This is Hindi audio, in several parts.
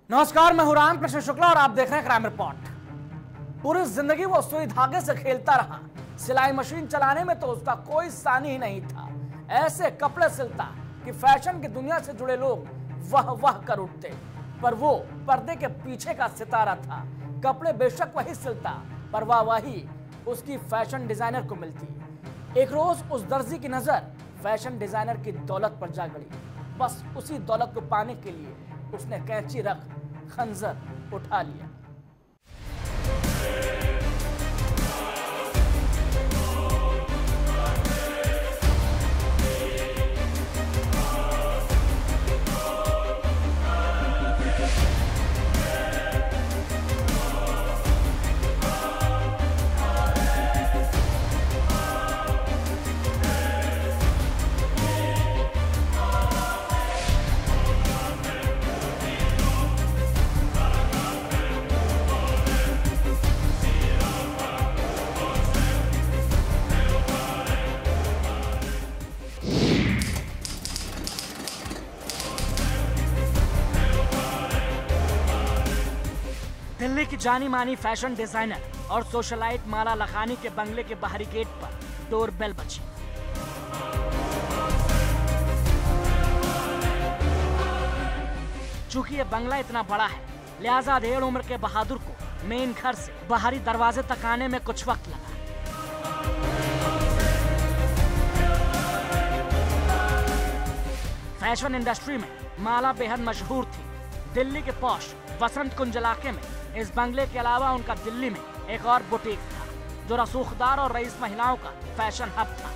नमस्कार, मैं हूं राम कृष्ण शुक्ला और आप देख रहे हैं क्राइम रिपोर्ट। पूरी जिंदगी वो सुई धागे से खेलता रहा। सिलाई मशीन चलाने में तो उसका कोई सानी ही नहीं था। ऐसे कपड़े सिलता कि फैशन की दुनिया से जुड़े लोग वाह वाह कर उठते। पर वो पर्दे के पीछे का सितारा था। कपड़े बेशक वही सिलता, पर वाहवाही उसकी फैशन डिजाइनर को मिलती। एक रोज उस दर्जी की नजर फैशन डिजाइनर की दौलत पर जा गई। बस उसी दौलत को पाने के लिए उसने कैंची रख खंजर उठा लिया। दिल्ली की जानी मानी फैशन डिजाइनर और सोशलाइट माला लखानी के बंगले के बाहरी गेट पर डोरबेल बजी। चूंकि ये बंगला इतना बड़ा है, लिहाजा अधेड़ उम्र के बहादुर को मेन घर से बाहरी दरवाजे तक आने में कुछ वक्त लगा। फैशन इंडस्ट्री में माला बेहद मशहूर थी। दिल्ली के पॉश वसंत कुंज इलाके में इस बंगले के अलावा उनका दिल्ली में एक और बुटीक था, जो रसूखदार और रईस महिलाओं का फैशन हब था।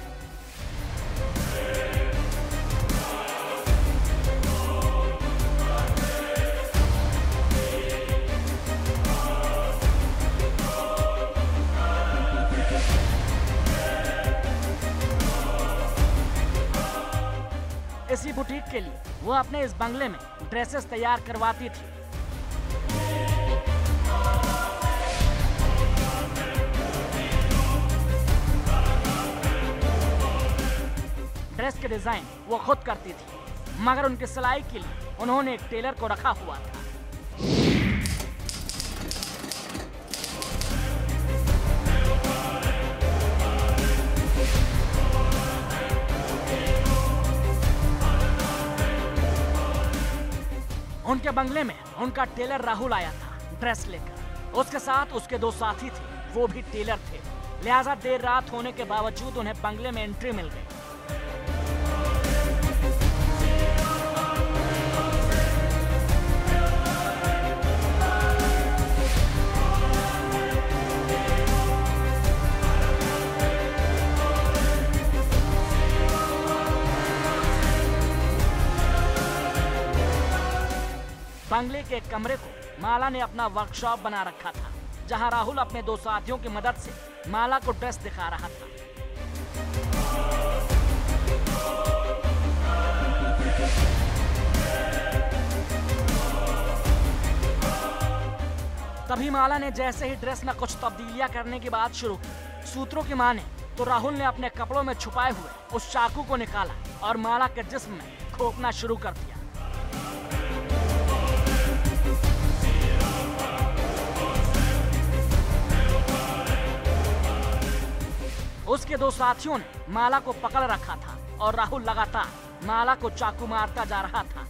इसी बुटीक के लिए वो अपने इस बंगले में ड्रेसेस तैयार करवाती थी। ड्रेस के डिजाइन वो खुद करती थी, मगर उनकी सिलाई के लिए उन्होंने एक टेलर को रखा हुआ था। उनके बंगले में उनका टेलर राहुल आया था ड्रेस लेकर। उसके साथ उसके दो साथी थे, वो भी टेलर थे। लिहाजा देर रात होने के बावजूद उन्हें बंगले में एंट्री मिल गई। बंगले के एक कमरे को माला ने अपना वर्कशॉप बना रखा था, जहां राहुल अपने दो साथियों की मदद से माला को ड्रेस दिखा रहा था। तभी माला ने जैसे ही ड्रेस में कुछ तब्दीलियां करने की बात शुरू की, सूत्रों की माने तो राहुल ने अपने कपड़ों में छुपाए हुए उस चाकू को निकाला और माला के जिस्म में ठोकना शुरू कर दिया। उसके दो साथियों ने माला को पकड़ रखा था और राहुल लगातार माला को चाकू मारता जा रहा था।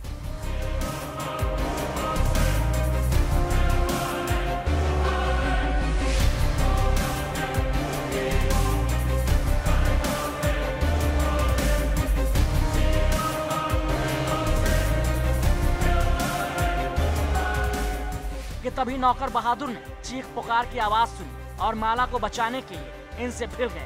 कि तभी नौकर बहादुर ने चीख पुकार की आवाज सुनी और माला को बचाने के लिए इनसे भिड़ गया।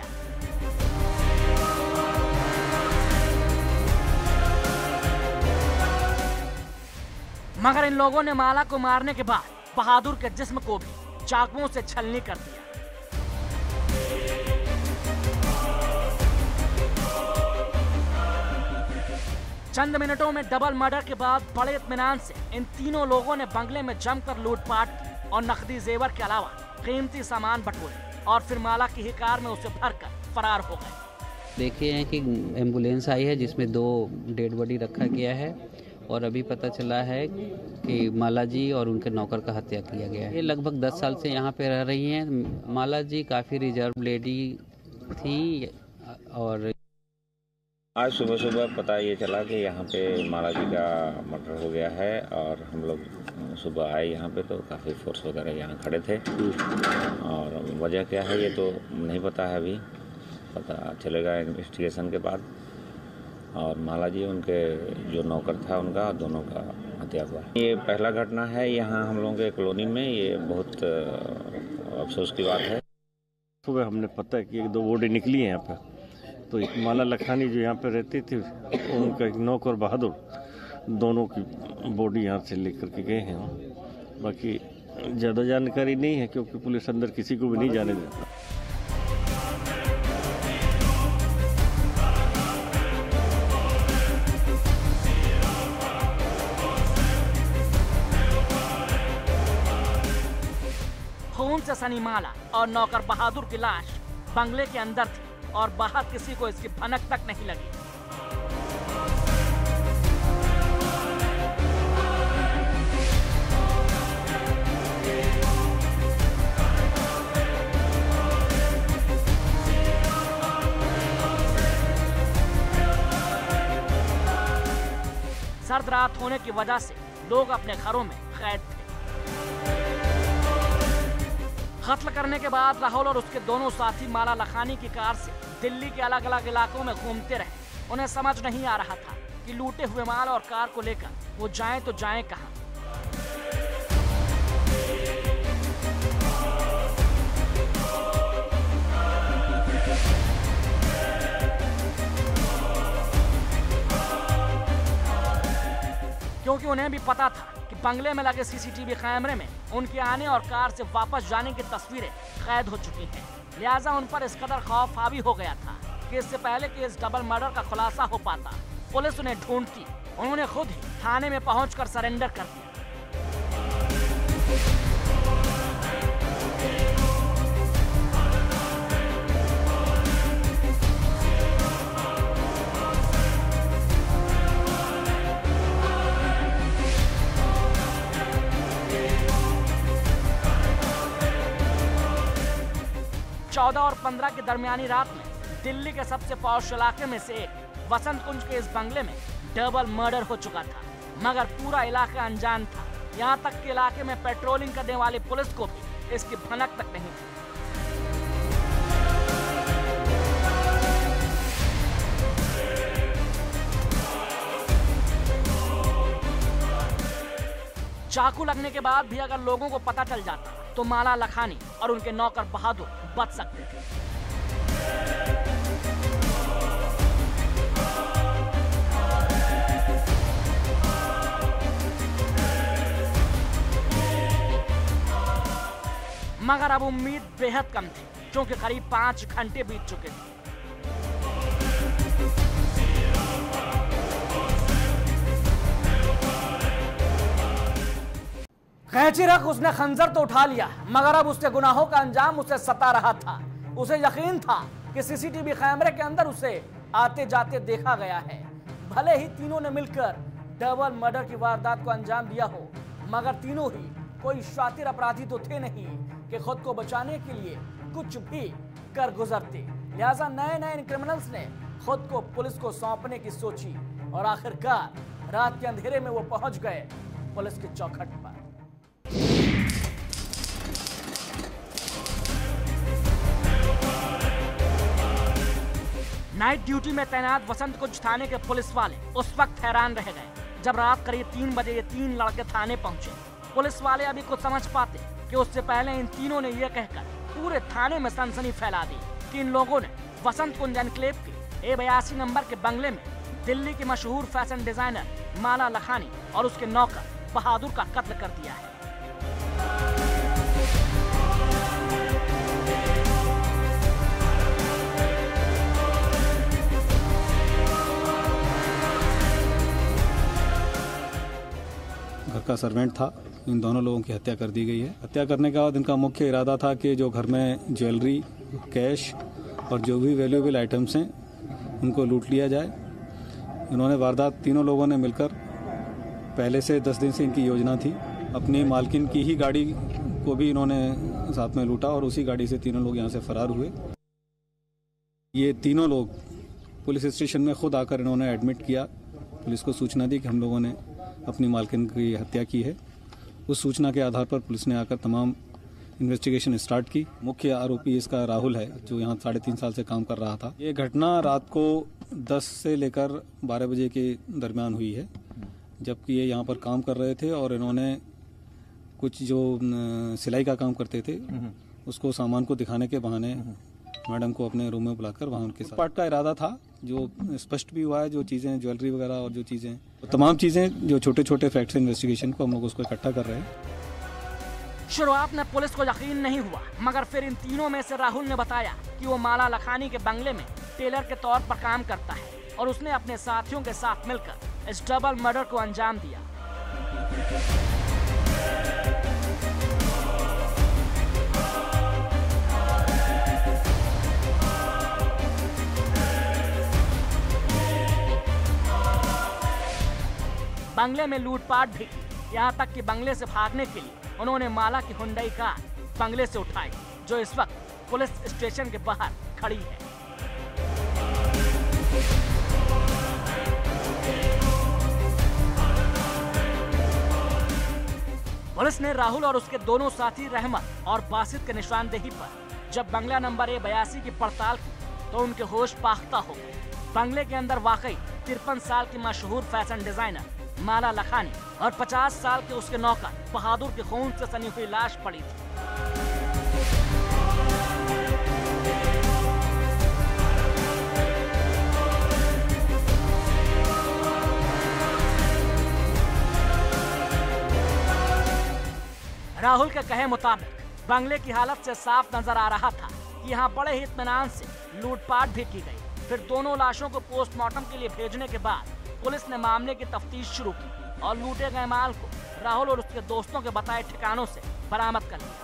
मगर इन लोगों ने माला को मारने के बाद बहादुर के जिस्म को भी चाकुओं से छलनी कर दिया। चंद मिनटों में डबल मर्डर के बाद बड़े इत्मीनान से इन तीनों लोगों ने बंगले में जमकर लूटपाट की और नकदी जेवर के अलावा कीमती सामान बटोरे और फिर माला की ही कार में उसे भरकर फरार हो गए। देखे हैं कि एम्बुलेंस आई है जिसमें 2 डेड बॉडी रखा गया है और अभी पता चला है कि माला जी और उनके नौकर का हत्या किया गया है। ये लगभग 10 साल से यहाँ पे रह रही हैं। माला जी काफ़ी रिजर्व लेडी थी और आज सुबह सुबह पता ये चला कि यहाँ पे माला जी का मर्डर हो गया है और हम लोग सुबह आए यहाँ पे तो काफ़ी फोर्स वगैरह यहाँ खड़े थे और वजह क्या है ये तो नहीं पता है, अभी पता चलेगा इन्वेस्टिगेशन के बाद। और माला जी उनके जो नौकर था उनका दोनों का हत्या हुआ। ये पहला घटना है यहाँ हम लोगों के कॉलोनी में, ये बहुत अफसोस की बात है। सुबह हमने पता कि 1-2 बॉडी निकली है यहाँ पर, तो एक माला लखानी जो यहाँ पे रहती थी उनका एक नौकर बहादुर, दोनों की बॉडी यहाँ से लेकर के गए हैं। बाकी ज़्यादा जानकारी नहीं है क्योंकि पुलिस अंदर किसी को भी नहीं जाने देता। खून से सनी माला और नौकर बहादुर की लाश बंगले के अंदर थी और बाहर किसी को इसकी भनक तक नहीं लगी। सर्द रात होने की वजह से लोग अपने घरों में कैद थे। कत्ल करने के बाद राहुल और उसके दोनों साथी माला लखानी की कार से दिल्ली के अलग अलग इलाकों में घूमते रहे। उन्हें समझ नहीं आ रहा था कि लूटे हुए माल और कार को लेकर वो जाएं तो जाएं कहां। क्योंकि उन्हें भी पता था कि बंगले में लगे सीसीटीवी कैमरे में उनके आने और कार से वापस जाने की तस्वीरें कैद हो चुकी हैं। लिहाजा उन पर इस कदर खौफ हावी हो गया था कि इससे पहले कि इस डबल मर्डर का खुलासा हो पाता, पुलिस उन्हें ढूंढती। उन्होंने खुद ही थाने में पहुंचकर सरेंडर कर दिया। चौदह और 15 की दरमियानी रात में दिल्ली के सबसे पॉश इलाके में से एक वसंत कुंज के इस बंगले में डबल मर्डर हो चुका था, मगर पूरा इलाका अनजान था। यहाँ तक कि इलाके में पेट्रोलिंग करने वाली पुलिस को भी इसकी भनक तक नहीं थी। चाकू लगने के बाद भी अगर लोगों को पता चल जाता तो माला लखानी और उनके नौकर बहादुर बच सकते थे। मगर अब उम्मीद बेहद कम थी क्योंकि करीब 5 घंटे बीत चुके थे। कैंची रख उसने खंजर तो उठा लिया, मगर अब उसके गुनाहों का अंजाम उसे सता रहा था। उसे यकीन था कि सीसीटीवी कैमरे के अंदर उसे आते जाते देखा गया है। भले ही तीनों ने मिलकर डबल मर्डर की वारदात को अंजाम दिया हो, मगर तीनों ही कोई शातिर अपराधी तो थे नहीं कि खुद को बचाने के लिए कुछ भी कर गुजरते। लिहाजा नए नए क्रिमिनल्स ने खुद को पुलिस को सौंपने की सोची और आखिरकार रात के अंधेरे में वो पहुंच गए पुलिस की चौखट पर। नाइट ड्यूटी में तैनात वसंत कुंज थाने के पुलिस वाले उस वक्त हैरान रह गए जब रात करीब 3 बजे ये 3 लड़के थाने पहुंचे। पुलिस वाले अभी कुछ समझ पाते कि उससे पहले इन तीनों ने यह कहकर पूरे थाने में सनसनी फैला दी कि इन लोगों ने वसंत कुंज एनक्लेव के A82 नंबर के बंगले में दिल्ली के मशहूर फैशन डिजाइनर माला लखानी और उसके नौकर बहादुर का कत्ल कर दिया है। घर का सर्वेंट था, इन दोनों लोगों की हत्या कर दी गई है। हत्या करने के बाद इनका मुख्य इरादा था कि जो घर में ज्वेलरी, कैश और जो भी वैल्यूएबल आइटम्स हैं उनको लूट लिया जाए। इन्होंने वारदात तीनों लोगों ने मिलकर पहले से 10 दिन से इनकी योजना थी। अपनी मालकिन की ही गाड़ी को भी इन्होंने साथ में लूटा और उसी गाड़ी से तीनों लोग यहाँ से फरार हुए। ये तीनों लोग पुलिस स्टेशन में खुद आकर इन्होंने एडमिट किया। पुलिस को सूचना दी कि हम लोगों ने अपनी मालकिन की हत्या की है। उस सूचना के आधार पर पुलिस ने आकर तमाम इन्वेस्टिगेशन स्टार्ट की। मुख्य आरोपी इसका राहुल है, जो यहाँ 3.5 साल से काम कर रहा था। ये घटना रात को 10 से लेकर 12 बजे के दरमियान हुई है, जबकि ये यहाँ पर काम कर रहे थे और इन्होंने कुछ जो सिलाई का काम करते थे उसको सामान को दिखाने के बहाने मैडम को अपने रूम में बुलाकर वहाँ उनके साथ पार्ट का इरादा था, जो स्पष्ट भी हुआ है। जो चीज़ें ज्वेलरी वगैरह और जो चीज़ें तमाम चीज़ें जो छोटे छोटे फैक्ट्स इन्वेस्टिगेशन को हम लोग उसको इकट्ठा कर रहे हैं। शुरुआत में पुलिस को यकीन नहीं हुआ, मगर फिर इन तीनों में से राहुल ने बताया कि वो माला लखानी के बंगले में टेलर के तौर पर काम करता है और उसने अपने साथियों के साथ मिलकर इस डबल मर्डर को अंजाम दिया। बंगले में लूटपाट भी की, यहाँ तक कि बंगले से भागने के लिए उन्होंने माला की हुंडई कार बंगले से उठाई, जो इस वक्त पुलिस स्टेशन के बाहर खड़ी है। पुलिस ने राहुल और उसके दोनों साथी रहमत और बासित के निशानदेही पर जब बंगला नंबर A82 की पड़ताल की तो उनके होश पाख्ता हो गए। बंगले के अंदर वाकई 53 साल की मशहूर फैशन डिजाइनर माला लखानी और 50 साल के उसके नौकर बहादुर के खून से सनी हुई लाश पड़ी थी। राहुल के कहे मुताबिक बंगले की हालत से साफ नजर आ रहा था कि यहाँ बड़े ही इत्मीनान से लूटपाट भी की गई। फिर दोनों लाशों को पोस्टमार्टम के लिए भेजने के बाद पुलिस ने मामले की तफ्तीश शुरू की और लूटे गए माल को राहुल और उसके दोस्तों के बताए ठिकानों से बरामद कर लिया।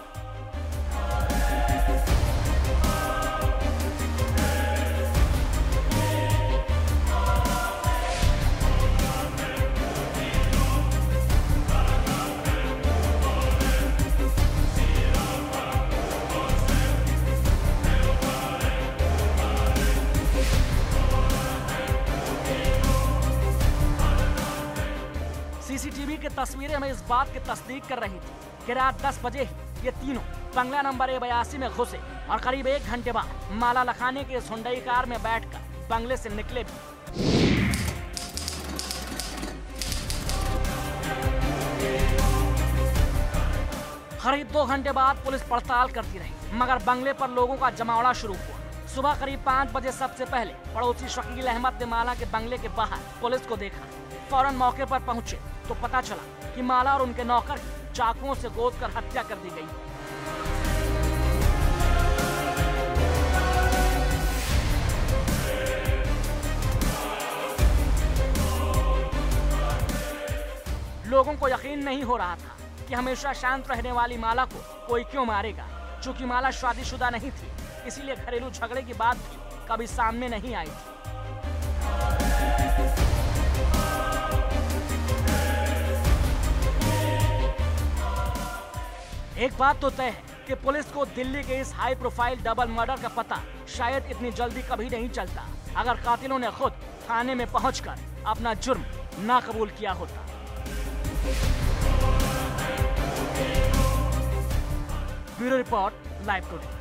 सीसीटीवी की तस्वीरें हमें इस बात की तस्दीक कर रही थी कि रात 10 बजे ही ये तीनों बंगला नंबर A82 में घुसे और करीब 1 घंटे बाद माला लखानी के इस हुंडई कार में बैठकर बंगले से निकले भी। करीब 2 घंटे बाद पुलिस पड़ताल करती रही, मगर बंगले पर लोगों का जमावड़ा शुरू हुआ। सुबह करीब 5 बजे सबसे पहले पड़ोसी शकील अहमद ने माला के बंगले के बाहर पुलिस को देखा। फौरन मौके पर पहुंचे तो पता चला कि माला और उनके नौकर की चाकुओं से गोद कर हत्या कर दी गई। लोगों को यकीन नहीं हो रहा था कि हमेशा शांत रहने वाली माला को कोई क्यों मारेगा। चूंकि माला शादीशुदा नहीं थी, इसीलिए घरेलू झगड़े की बात भी कभी सामने नहीं आई थी। एक बात तो तय है कि पुलिस को दिल्ली के इस हाई प्रोफाइल डबल मर्डर का पता शायद इतनी जल्दी कभी नहीं चलता अगर कातिलों ने खुद थाने में पहुंचकर अपना जुर्म ना कबूल किया होता। Bureau report, live today.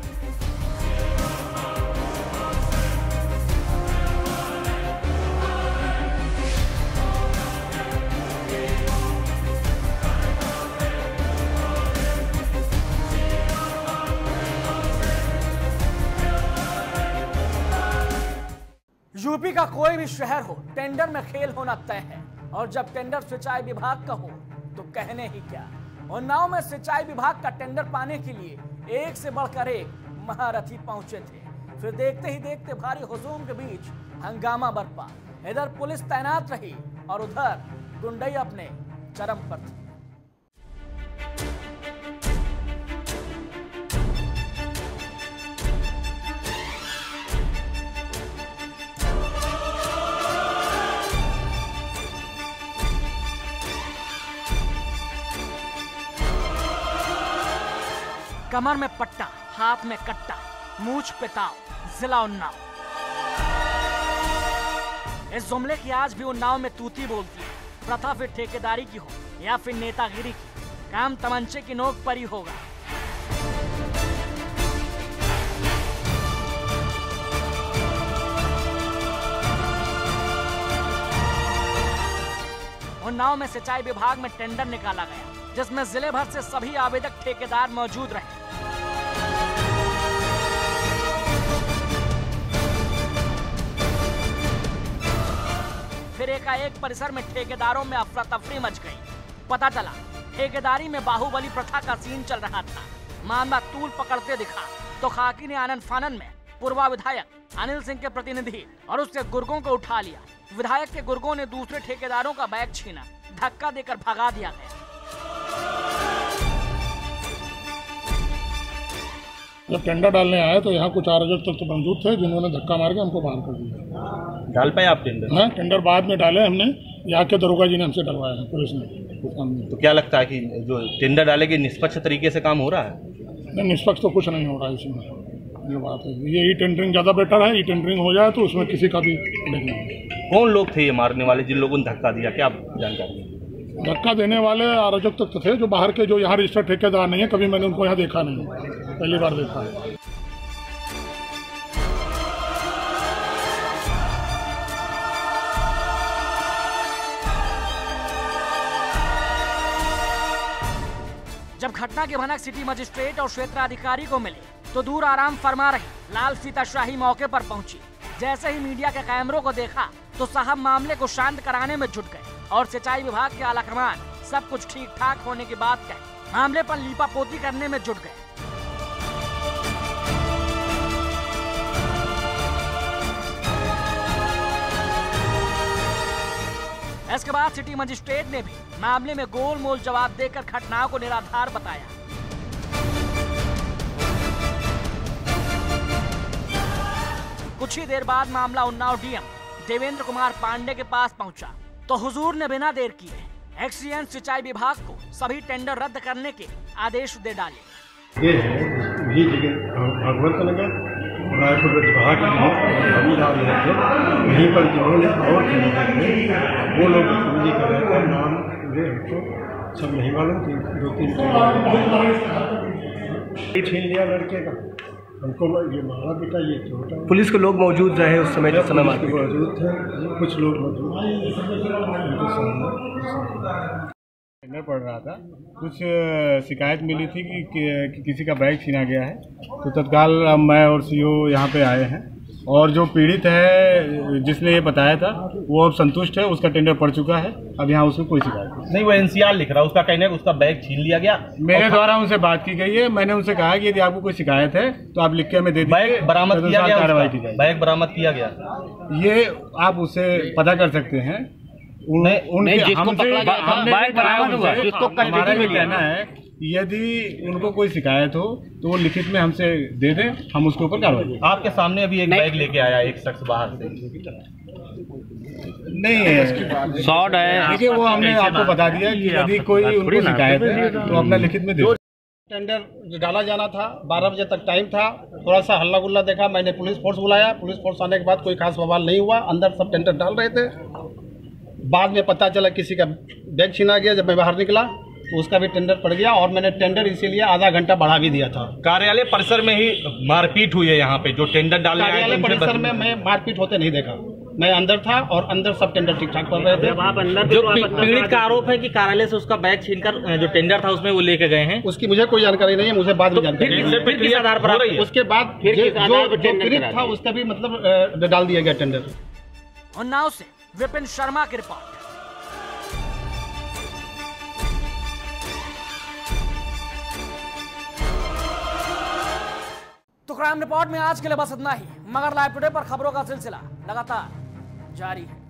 UP का कोई भी शहर हो, टेंडर में खेल होना तय है और जब टेंडर सिंचाई विभाग का हो तो कहने ही क्या। उन्नाव में सिंचाई विभाग का टेंडर पाने के लिए एक से बढ़कर एक महारथी पहुंचे थे। फिर देखते ही देखते भारी हुजूम के बीच हंगामा बरपा। इधर पुलिस तैनात रही और उधर गुंडई अपने चरम पर थी। कमर में पट्टा, हाथ में कट्टा, मूंछ पे ताव, जिला उन्नाव। इस जुमले की आज भी उन्नाव में तूती बोलती है। प्रथा फिर ठेकेदारी की हो या फिर नेतागिरी की, काम तमंचे की नोक पर ही होगा। उन्नाव में सिंचाई विभाग में टेंडर निकाला गया, जिसमें जिले भर से सभी आवेदक ठेकेदार मौजूद रहे। फिर एकाएक परिसर में ठेकेदारों में अफरा तफरी मच गई। पता चला ठेकेदारी में बाहुबली प्रथा का सीन चल रहा था। मामला तूल पकड़ते दिखा तो खाकी ने आनन फानन में पूर्व विधायक अनिल सिंह के प्रतिनिधि और उसके गुर्गों को उठा लिया। विधायक के गुर्गों ने दूसरे ठेकेदारों का बैग छीना, धक्का देकर भगा दिया गया। जब टेंडर डालने आए तो यहाँ कुछ आयोजक तत्व मौजूद थे जिन्होंने धक्का मार के हमको बाहर कर दिया। डाल पाए आप टेंडर? हाँ, टेंडर बाद में डाले हमने, यहाँ के दरोगा जी ने हमसे डलवाया है, पुलिस ने। तो क्या लगता है कि जो टेंडर डाले के निष्पक्ष तरीके से काम हो रहा है? नहीं, निष्पक्ष तो कुछ नहीं हो रहा है इसमें। ये बात है, ये ई टेंडरिंग ज़्यादा बेटर है। ई टेंडरिंग हो जाए तो उसमें किसी का भी नहीं। कौन लोग थे ये मारने वाले जिन लोगों ने धक्का दिया, क्या जानकारी है? धक्का देने वाले आयोजक तत्व थे जो बाहर के, जो यहाँ रजिस्टर्ड ठेकेदार नहीं है। कभी मैंने उनको यहाँ देखा नहीं, पहली बार देखा है। जब घटना की भनक सिटी मजिस्ट्रेट और क्षेत्राधिकारी को मिली तो दूर आराम फरमा रही लाल फीताशाही मौके पर पहुंची। जैसे ही मीडिया के कैमरों को देखा तो साहब मामले को शांत कराने में जुट गए और सिंचाई विभाग के आलाकमान सब कुछ ठीक ठाक होने की बात कही मामले पर लीपापोती करने में जुट गए। इसके बाद सिटी मजिस्ट्रेट ने भी मामले में गोलमोल जवाब देकर घटनाओं को निराधार बताया। कुछ ही देर बाद मामला उन्नाव डीएम देवेंद्र कुमार पांडे के पास पहुंचा तो हुजूर ने बिना देर किए एक्सीएन सिंचाई विभाग को सभी टेंडर रद्द करने के आदेश दे डाले। ये है भगवंत नगर रायपुर विभाग के वहीं पर जिन्होंने और वो लोग पूरी कर रहे थे। नाम पूरे हमको सब नहीं मालूम, 2-3 छीन लिया लड़के का। हमको ये मारा बेटा, ये छोटा। पुलिस के लोग मौजूद रहे उस समय जिस समय मौजूद थे, कुछ लोग मौजूद टेंडर पड़ रहा था। कुछ शिकायत मिली थी कि किसी का बैग छीना गया है, तो तत्काल मैं और सीओ यहाँ पे आए हैं और जो पीड़ित है जिसने ये बताया था वो अब संतुष्ट है, उसका टेंडर पड़ चुका है। अब यहाँ उसमें कोई शिकायत नहीं। वो एनसीआर लिख रहा है, उसका कहना है कि उसका बैग छीन लिया गया। मेरे द्वारा उनसे बात की गई है। मैंने उनसे कहा कि यदि आपको कोई शिकायत है तो आप लिख के हमें दे दीजिए। बैग बरामद किया गया, कार्रवाई की जाएगी। बैग बरामद किया गया, ये आप उससे पता कर सकते हैं। हमारा ये कहना है यदि उनको कोई शिकायत हो तो वो लिखित में हमसे दे दें, हम उसके ऊपर कार्रवाई। आपके सामने अभी एक बैग लेके आया एक शख्स बाहर से। नहीं है, शॉर्ट है। देखिए वो हमने आपको बता दिया कि यदि कोई उनको शिकायत है तो अपना लिखित में दे। टेंडर डाला जाना था, 12 बजे तक टाइम था। थोड़ा सा हल्ला गुल्ला देखा, मैंने पुलिस फोर्स बुलाया। पुलिस फोर्स आने के बाद कोई खास बवाल नहीं हुआ, अंदर सब टेंडर डाल रहे थे। बाद में पता चला किसी का बैग छीना गया। जब मैं बाहर निकला तो उसका भी टेंडर पड़ गया और मैंने टेंडर इसीलिए आधा घंटा बढ़ा भी दिया था। कार्यालय परिसर में ही मारपीट हुई है यहाँ पे, जो टेंडर डालने आए थे। परिसर में मैं मारपीट होते नहीं देखा। मैं अंदर था और अंदर सब टेंडर ठीक ठाक कर रहे थे। आप अंदर जो पीड़ित का आरोप है कि कार्यालय से उसका बैग छीनकर जो टेंडर था उसमें वो लेके गए हैं, उसकी मुझे कोई जानकारी नहीं है। मुझे बाद में जानकारी किस आधार पर उसके बाद जो पीड़ित था उसका भी मतलब डाल दिया गया टेंडर। उन्नाव से विपिन शर्मा की रिपोर्ट। तो क्राइम रिपोर्ट में आज के लिए बस इतना ही, मगर लाइव टुडे पर खबरों का सिलसिला लगातार जारी है।